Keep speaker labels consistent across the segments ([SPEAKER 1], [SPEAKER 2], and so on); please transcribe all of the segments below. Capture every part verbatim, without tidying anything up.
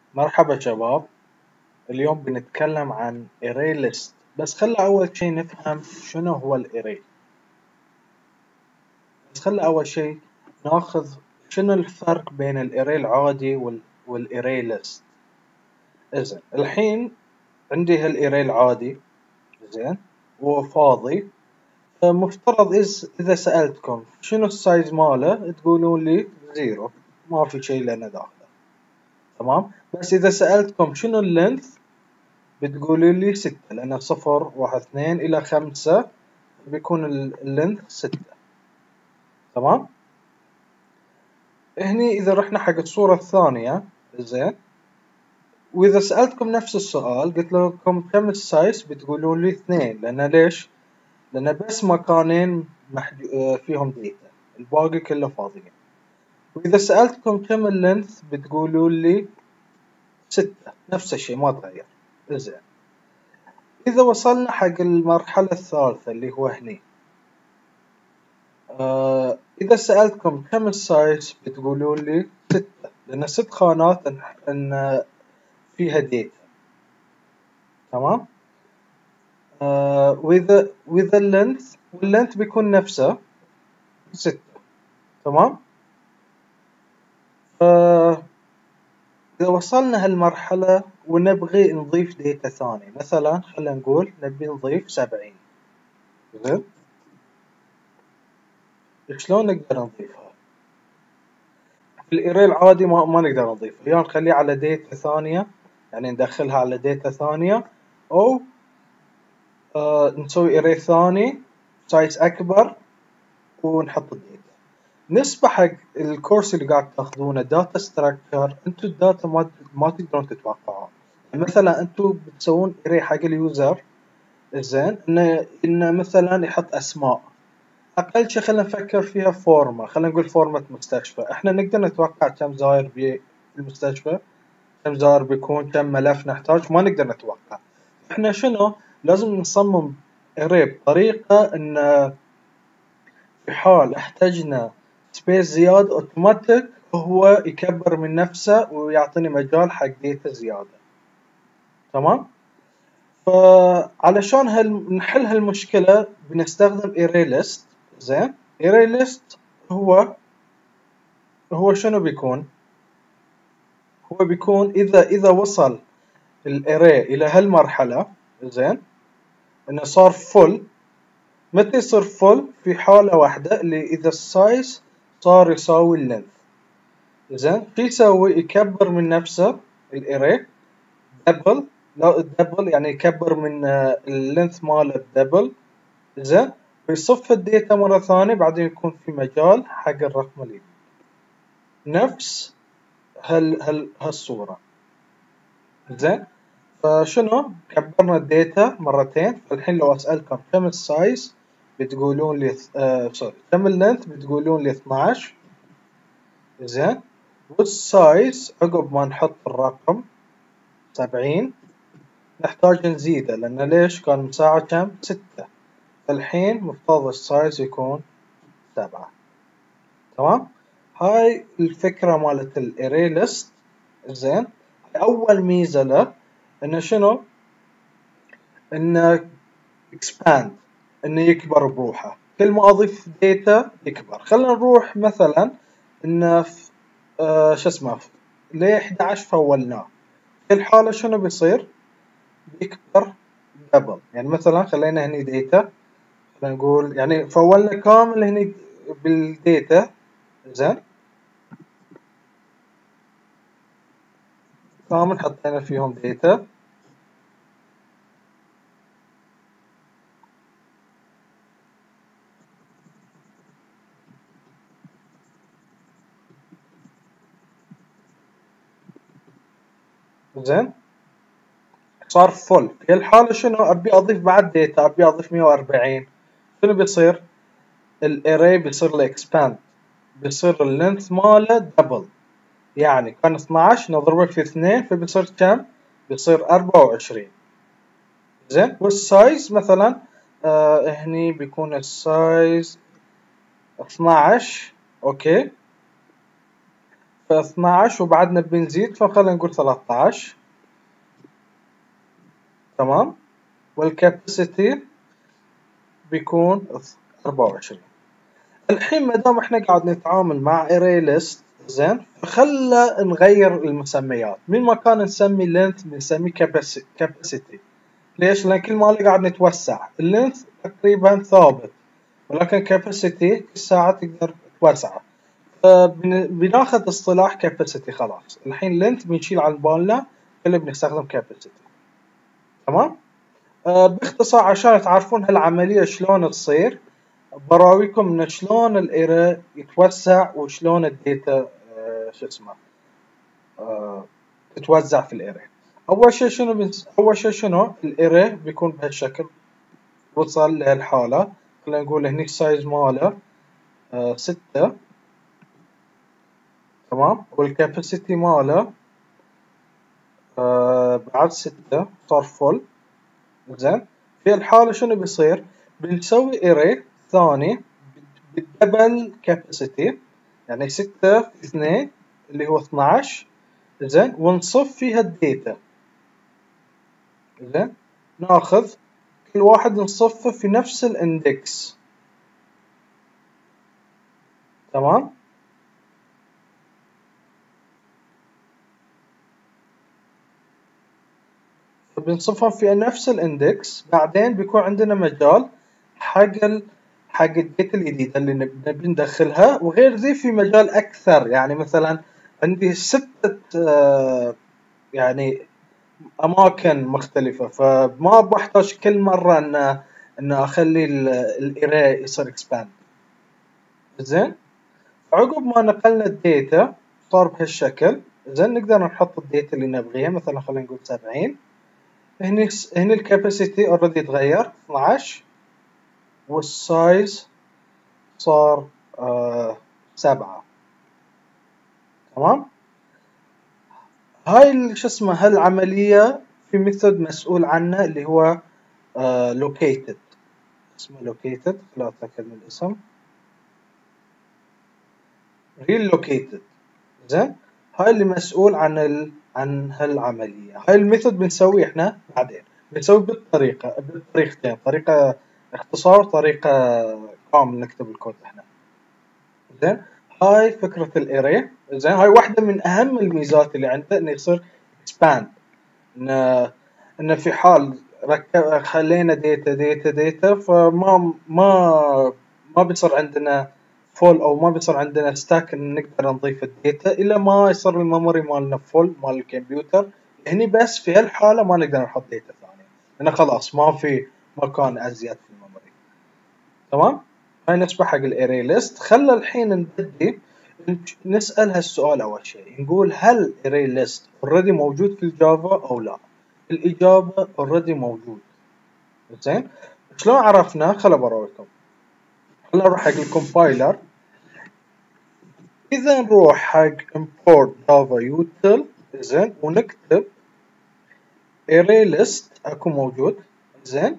[SPEAKER 1] مرحبا شباب. اليوم بنتكلم عن Arraylist، بس خلى أول شي نفهم شنو هو الأري. بس خلى أول شي ناخذ شنو الفرق بين الأري العادي وال والأريليست. إذن الحين عندي هالأري العادي، زين، وفاضي. فمفترض إز إذا سألتكم شنو السايز ماله تقولون لي زيرو، ما في شي لنا داخله، تمام. بس إذا سألتكم شنو اللينث بتقولوا لي ستة، لأن صفر واحد اثنين إلى خمسة بيكون اللينث ستة، تمام. هني إذا رحنا حق الصورة الثانية، زين، وإذا سألتكم نفس السؤال قلت لكم كم السايز بتقولون لي اثنين، لأن ليش؟ لأن بس مكانين محد... فيهم ديتا، الباقي كله فاضيين. وإذا سألتكم كم اللينث بتقولوا لي ستة، نفس الشيء ما تغير. زين، إذا وصلنا حق المرحلة الثالثة اللي هو هني، آه إذا سألتكم كم السايز بتقولون لي ستة، لأن ست خانات إن, إن فيها ديتا، تمام. آه وإذا وإذا اللينث واللينث بيكون نفسه ستة، تمام. آه إذا وصلنا هالمرحلة ونبغي نضيف ديتا ثانية، مثلا خلينا نقول نبي نضيف سبعين، زين، شلون نقدر نضيفها؟ في الإيري العادي ما, ما نقدر نضيف، يا نخليه على ديتا ثانية، يعني ندخلها على ديتا ثانية، أو آه نسوي إيري ثاني سايز أكبر ونحط الديتا. نسبة حق الكورس اللي قاعد تاخذونه داتا ستراكشر، انتو الداتا ما ما تقدرون تتوقعون. يعني مثلا انتو بتسوون إيري حق اليوزر، زين، انه انه مثلا يحط اسماء. اقل شيء خلينا نفكر فيها فورمة، خلينا نقول فورمة مستشفى، احنا نقدر نتوقع كم زاير في المستشفى، كم زاير بيكون، كم ملف نحتاج، ما نقدر نتوقع. احنا شنو لازم نصمم array بطريقة ان في حال احتجنا سبيس زيادة اوتوماتيك هو يكبر من نفسه ويعطيني مجال حق ديتا زيادة، تمام. فعلشان هال نحل هالمشكلة بنستخدم Arraylist، زين. Arraylist هو هو شنو بيكون؟ هو بيكون إذا إذا وصل الاري الى هالمرحلة، زين، انه صار فل. متى يصير فل؟ في حالة واحدة، اللي اذا السايز صار يساوي اللينث، زين. شو يسوي؟ يكبر من نفسه الاري دبل، لا دبل يعني يكبر من اللينث ماله دبل، زين، ويصف الديتا مرة ثانية، بعدين يكون في مجال حق الرقم اللي نفس هال هال هالصورة، زين. فشنو كبرنا الداتا مرتين. فالحين لو اسألكم كم السايز بتقولون لي آه سوري كم اللينث بتقولون لي اثناعش، زين. والسايز عقب ما نحط الرقم سبعين نحتاج نزيده، لان ليش؟ كان مساحة كم؟ ستة، فالحين مفترض السايز يكون سبعة، تمام. هاي الفكرة مالت الاري ليست، زين. اول ميزة له انه شنو؟ انه expand، انه يكبر بروحه، كل ما اضيف ديتا يكبر. خلينا نروح مثلا انه آه شو اسمه ل احد عشر فولناه، في الحالة شنو بيصير؟ بيكبر دبل. يعني مثلا خلينا هني ديتا، خلينا نقول يعني فولنا كامل هني بالديتا، زين، كامل حطينا فيهم ديتا، زين، صار فل. في الحالة شنو؟ ابي اضيف بعد ديتا، ابي اضيف مية واربعين، شنو بيصير؟ الاري بيصير له expand، بيصير اللينث ماله دبل، يعني كان اثناعش نضربه في اثنين فبيصير كم؟ بيصير أربعة وعشرين، زين. والسايز مثلا آه هني بيكون السايز اثناعش، اوكي. فاثناعش وبعدنا بنزيد فخلينا نقول ثلاثطعش. تمام. والكاباسيتي بيكون أربعة وعشرين. الحين ما دام احنا قاعد نتعامل مع Arraylist زين، فخلى نغير المسميات. من ما كان نسمي length بنسميه capacity. ليش؟ لان كل ما قاعد نتوسع. اللينث تقريبا ثابت، ولكن capacity كل ساعة تقدر توسعه. فبناخذ اصطلاح capacity خلاص. الحين length بنشيل عن بالنا، كله بنستخدم capacity. تمام. أه باختصار عشان تعرفون هالعملية شلون تصير، براويكم ان شلون الاري يتوسع وشلون الداتا أه شو اسمه أه تتوزع في الاري. اول شيء شنو بنس... اول شيء شنو الاري بيكون بهالشكل، وصل لهالحالة. خلينا نقول هني السايز ماله أه ستة. تمام. والكاباسيتي ماله أه بعد ستة، صار فل. زين. في الحالة شنو بيصير؟ بنسوي اري ثاني بالدبل كاباسيتي، يعني ستة في اثنين اللي هو اثناعش. زين. ونصف فيها الداتا. زين. ناخذ كل واحد نصفه في نفس الاندكس. تمام. بنصفهم في نفس الاندكس. بعدين بيكون عندنا مجال حق ال حق الداتا الجديدة اللي نبي ندخلها. وغير ذي في مجال أكثر، يعني مثلا عندي ستة آه يعني أماكن مختلفة، فما بحتاج كل مرة إن إن أخلي الإيري يصير إكسباند. زين. عقب ما نقلنا الداتا صار بهالشكل. زين. نقدر نحط الداتا اللي نبغيها، مثلا خلينا نقول سبعين. هني هني الكاباسيتي اوريدي تغير اثناعش، والسايز صار آه سبعة. تمام. هاي شو اسمه هالعملية في ميثود مسؤول عنه اللي هو آه located. اسمه located. لا أتأكد من الاسم. relocated. زين. هاي اللي مسؤول عن ال... عن هالعملية. هاي الميثود بنسويه احنا بعدين. بنسوي بالطريقة بالطريقتين، طريقة اختصار، طريقة كامل نكتب الكود احنا. زين. هاي فكرة الاري. زين. هاي واحدة من أهم الميزات اللي عنده، إنه يصير expand. إنه إنه في حال ركب خلينا داتا داتا داتا، فما ما ما بيصير عندنا فول، أو ما بيصير عندنا ستاك إن نقدر نضيف الداتا إلا ما يصير الميموري مالنا فول مال الكمبيوتر. هني بس في هالحالة ما نقدر نحط داتا ثانية، لأنه خلاص ما في مكان أزيد في الميموري. تمام. هاي نسبة حق الاري ليست. خلى الحين نبدي نسأل هالسؤال. أول شيء نقول هل array list already موجود في الجافا أو لا؟ الإجابة already موجود. زين. شلون عرفنا؟ خل برويكم. هلا نروح حق الكومبايلر. إذا نروح حق import java util. زين. ونكتب array list أكو موجود. زين.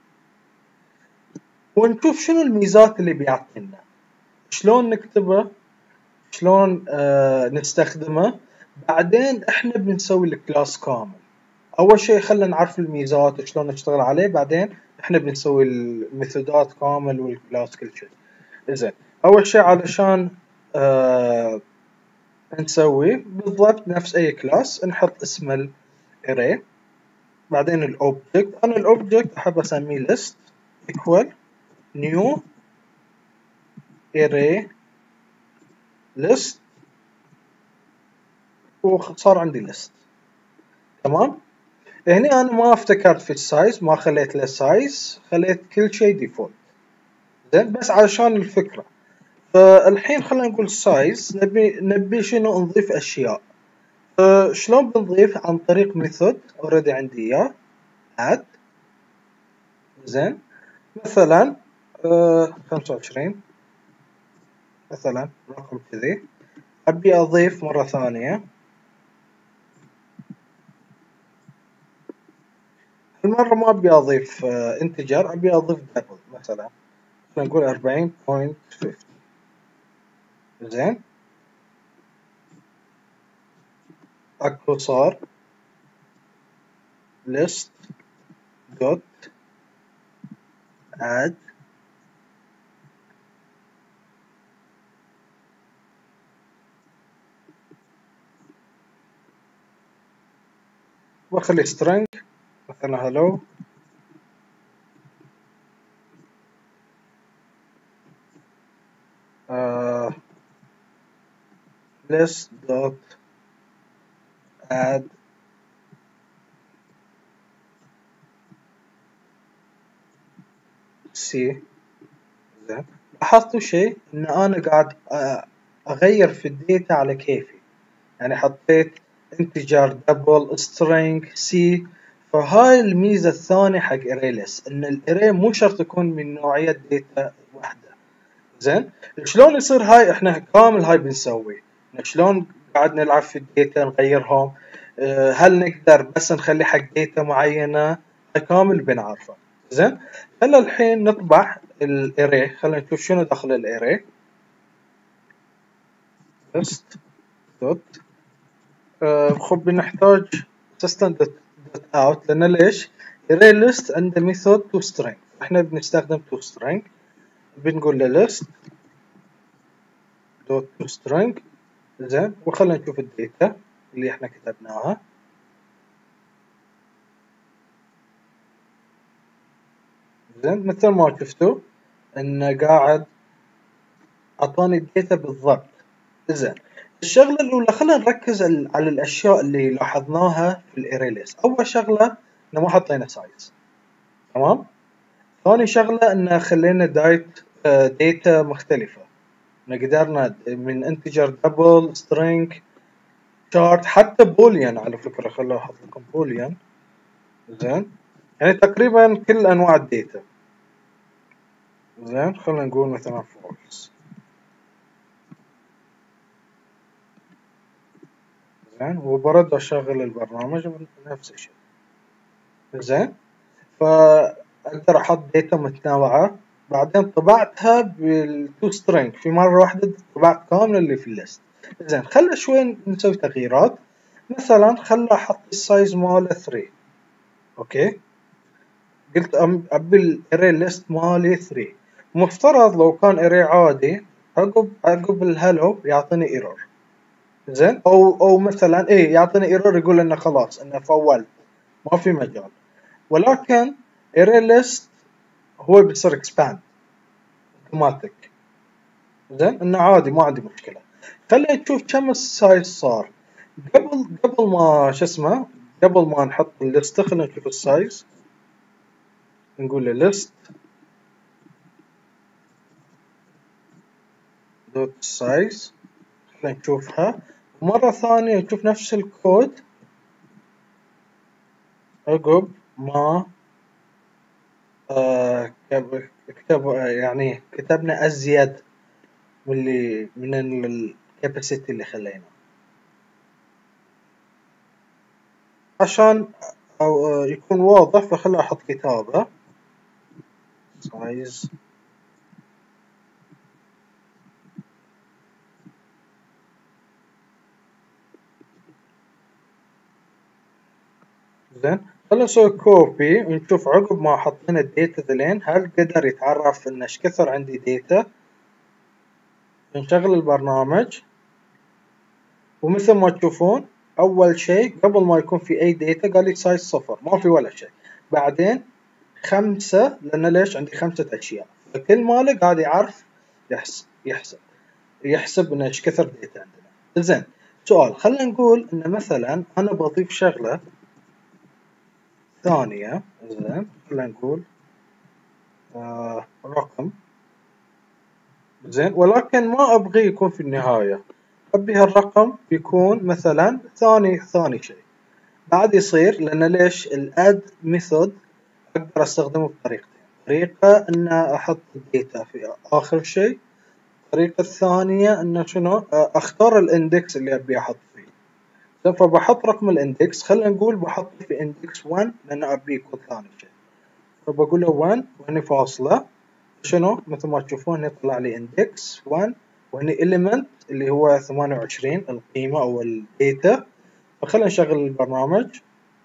[SPEAKER 1] ونشوف شنو الميزات اللي بيعطينا، شلون نكتبه، شلون آه نستخدمه. بعدين احنا بنسوي الكلاس كامل. اول شيء خلينا نعرف الميزات وشلون نشتغل عليه، بعدين احنا بنسوي الميثودات كامل والكلاس كل شيء. زين. اول شيء علشان آه نسوي بالضبط نفس اي كلاس، نحط اسم الاري. بعدين الاوبجكت. انا الاوبجكت احب اسميه list equal new array list، وصار عندي list. تمام. هني انا ما افتكرت في السايز، ما خليت له سايز، خليت كل شيء ديفولت. زين. بس علشان الفكرة. فالحين خلينا نقول سايز، نبي نبي شنو نضيف اشياء. فشلون بنضيف؟ عن طريق ميثود اوريدي عندي اياه add. زين. مثلا آه خمسة وعشرين مثلا، رقم كذي. ابي اضيف مرة ثانية. المرة ما ابي اضيف آه انتجر، ابي اضيف دبل. مثلا خلينا نقول أربعين فاصلة خمسين. زين. اكو صار list dot add واخلي string مثلا hello uh, list dot add c. زين لاحظتوا شيء ان انا قاعد اغير في الديتا على كيفي، يعني حطيت integer double string c. فهاي الميزة الثانية حق Arraylist، ان الاري مو شرط يكون من نوعية ديتا واحدة. زين شلون يصير هاي؟ احنا كامل هاي بنسوي شلون قاعد نلعب في الديتا نغيرهم. أه هل نقدر بس نخلي حق ديتا معينة؟ هاي كامل بنعرفه. زين هلا الحين نطبع الاري، خلينا نشوف شنو داخل الاري. list دوت أه خب بنحتاج system دوت out، لان ليش array list عنده ميثود to string، احنا بنستخدم to string. بنقول له list دوت to string. زين وخلينا نشوف الداتا اللي احنا كتبناها. زين مثل ما شفتوا انه قاعد اعطاني الداتا بالضبط. زين الشغله الاولى خلينا نركز على الاشياء اللي لاحظناها في الاري ليست. اول شغله انه ما حطينا سايز، تمام. ثاني شغله انه خلينا دايت داتا مختلفه، قدرنا من انتجر دبل سترينج شارت حتى بوليان. على فكره خليني احط لكم بوليان. زين يعني تقريبا كل انواع الداتا. زين خلينا نقول مثلا فولس. زين وبرد اشغل البرنامج نفس الشيء. زين فاقدر احط داتا متنوعه. بعدين طبعتها بالتو سترينج في مره واحده، طبعت كامله اللي في الليست. زين خلنا شوي نسوي تغييرات. مثلا خلنا احط السايز ماله ثري. اوكي قلت ابي الاري ليست مالي ثري. مفترض لو كان اري عادي عقب عقب الهلو يعطيني ايرور. زين او او مثلا ايه يعطيني ايرور يقول انه خلاص انه فولت ما في مجال. ولكن Arraylist هو بيصير expand اوتوماتيك. زين انه عادي ما عندي مشكله. خلينا نشوف كم السايز صار قبل قبل ما شو اسمه قبل ما نحط الليست. خلينا نشوف السايز. نقول له list دوت size. خلينا نشوفها مرة ثانية نشوف نفس الكود عقب ما آه كتب يعني كتبنا أزيد من اللي من الكاباسيتي اللي خلينا عشان أو يكون واضح. فخلنا أحط كتابة size زين. خلنا نسوي كوبي ونشوف عقب ما حطينا الداتا ذلين هل قدر يتعرف ان ايش كثر عندي داتا. نشغل البرنامج ومثل ما تشوفون اول شيء قبل ما يكون في اي داتا قال لي سايز صفر، ما في ولا شيء. بعدين خمسة لان ليش عندي خمسة اشياء، فكل ماله قاعد يعرف يحسب يحسب يحسب ان ايش كثر داتا عندنا. زين سؤال، خلينا نقول ان مثلا انا بضيف شغلة ثانية. زين خلينا نقول آه رقم. زين ولكن ما ابغي يكون في النهاية، ابي هالرقم يكون مثلا ثاني ثاني شيء. بعد يصير لان ليش الاد ميثود اقدر استخدمه بطريقتين. طريقة ان احط الداتا في اخر شيء، الطريقة الثانية ان شنو اختار الاندكس اللي ابي احط فيه. فبحط رقم الاندكس. خلينا نقول بحط في اندكس واحد لان ابي يكون ثاني شيء، فبقول له واحد وهني فاصلة شنو مثل ما تشوفون يطلع لي index واحد وهني element اللي هو ثمانية وعشرين القيمة او الداتا، فخلينا نشغل البرنامج.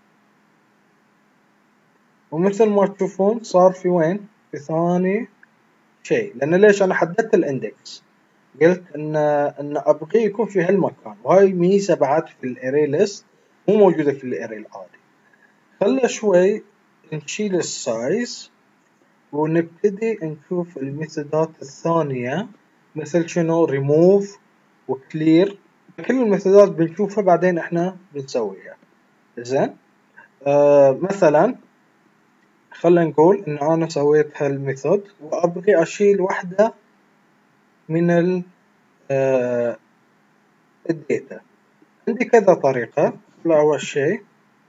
[SPEAKER 1] ومثل ما تشوفون صار في وين؟ في ثاني شيء. لأن ليش أنا حددت الاندكس؟ قلت إن إن أبغيه يكون في هالمكان، وهاي ميزة بعد في الأري ليست مو موجودة في الأري العادي. خلنا شوي نشيل السايز ونبتدي نشوف الميثودات الثانية، مثل شنو ريموف وكلير. كل الميثودات بنشوفها بعدين احنا بنسويها. زين، آه مثلا خلينا نقول ان انا سويت هالميثود وابغي اشيل واحدة من ال آه الداتا. عندي كذا طريقة. اول شيء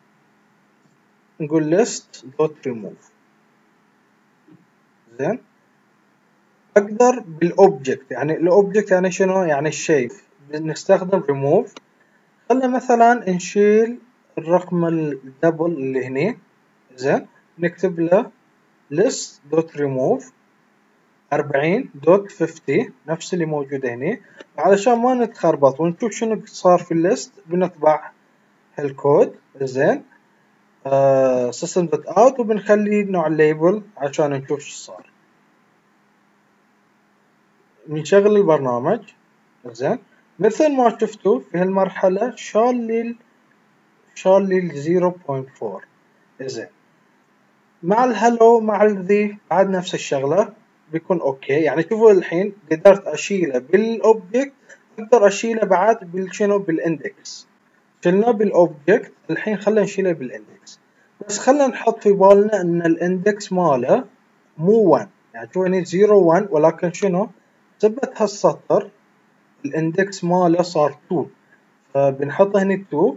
[SPEAKER 1] نقول list dot remove. زين، اقدر بالاوبجكت، يعني الاوبجكت يعني شنو؟ يعني الشيء. بنستخدم remove. خلنا مثلا نشيل الرقم الدبل اللي هنا. زين، نكتب له list dot remove أربعين دوت خمسين نفس اللي موجود هنا، علشان ما نتخربط ونشوف شنو صار في الليست. بنطبع هالكود. زين، آه system dot out وبنخلي نوع الليبل عشان نشوف شو صار. بنشغل البرنامج. زين، مثل ما شفتوا في هالمرحلة شال لي شال لي صفر فاصلة أربعة. زين، مع الهلو مع الذي بعد نفس الشغلة بيكون اوكي. يعني شوفوا الحين قدرت اشيله بالاوبجكت، اقدر اشيله بعد بالشنو؟ بالاندكس. شلناه بالاوبجكت، الحين خلينا نشيله بالاندكس. بس خلينا نحط في بالنا ان الاندكس ماله مو واحد، يعني شوف هنا صفر واحد، ولكن شنو؟ ثبت هالسطر الاندكس ماله صار اثنين، فبنحط هنا اثنين.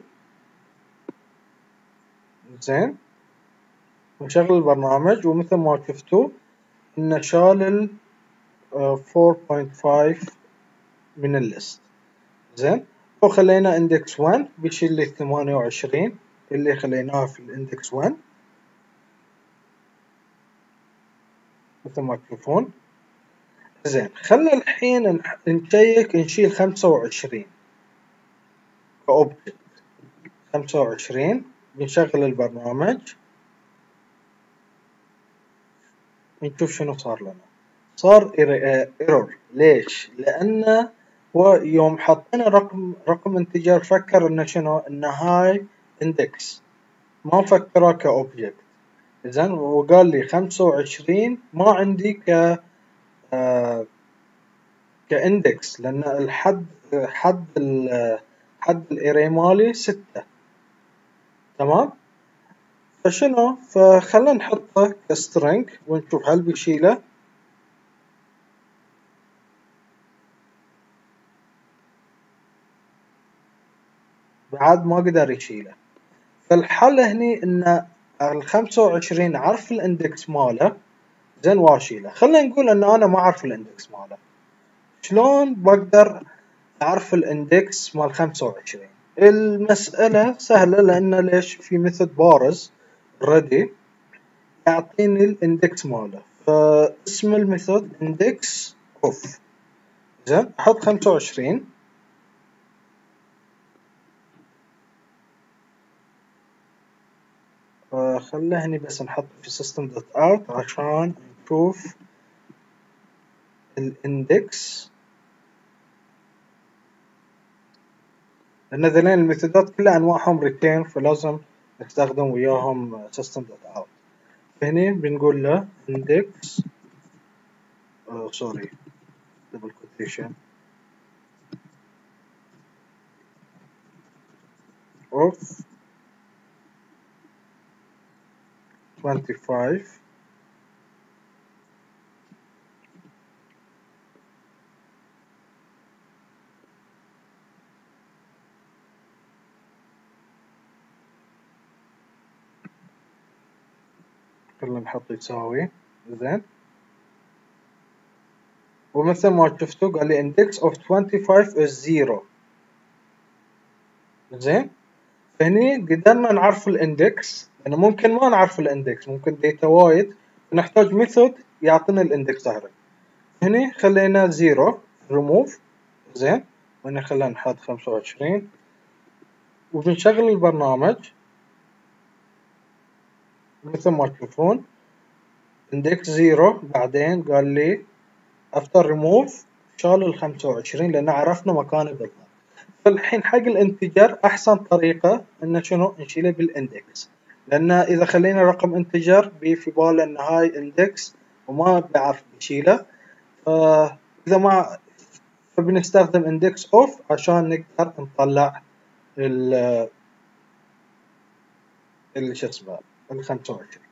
[SPEAKER 1] زين، ونشغل البرنامج ومثل ما شفتوا انه شال ال أربعة فاصلة خمسة من الليست. زين، وخلينا اندكس واحد بيشيل لي ثمانية وعشرين اللي خليناها في الاندكس واحد مثل ما تشوفون. زين، خلنا الحين نشيك نشيل خمسة وعشرين كأوبجكت. خمسة وعشرين بنشغل البرنامج نشوف شنو صار لنا. صار ايرور. ليش؟ لأنه هو يوم حطينا رقم رقم انتجر فكر انه شنو؟ انه هاي اندكس، ما مفكره كأوبجكت. زين، وقال لي خمسة وعشرين ما عندي ك آه كاندكس، لان الحد حد ال حد الاري مالي ستة. تمام، فشنو؟ فخلنا نحطه كسترنج ونشوف هل بيشيله. بعد ما قدر يشيله. فالحل هني ان ال خمسة وعشرين عرف الاندكس ماله. زين، واشيله. خلينا نقول ان انا ما اعرف الاندكس ماله. شلون بقدر اعرف الاندكس مال خمسة وعشرين؟ المسألة سهلة، لان ليش؟ في ميثود بارز ready يعطيني الاندكس ماله. فاسم الميثود index of. زين، احط خمسة وعشرين. خله هني بس نحط في system dot out عشان نشوف الاندكس، لان ذلين الميثودات كلها انواعهم ريتيرن، فلازم نستخدم وياهم system dot out. هني بنقول له index uh, sorry double quotation of twenty-five خلينا نحط يساوي. زين، ومثل ما شفتوا قال لي index of twenty-five is zero. زين، فهني قدرنا نعرف الاندكس، لأنه ممكن ما نعرف الاندكس، ممكن ديتا وايد ونحتاج ميثود يعطينا الاندكس دايركت. هني خلينا زيرو ريموف. زين، وهنا خلينا نحط خمسة وعشرين. وبنشغل البرنامج مثل ما تشوفون اندكس زيرو. بعدين قال لي افتر ريموف شال الخمسة وعشرين لان عرفنا مكانه بالضبط. فالحين حق الانتجر احسن طريقة انه شنو نشيله بالاندكس، لان اذا خلينا رقم انتجر بي في باله ان هاي اندكس وما بعرف نشيله، فاذا ما فبنستخدم اندكس اوف عشان نقدر نطلع ال ال شو اسمه ال خمسة وعشرين.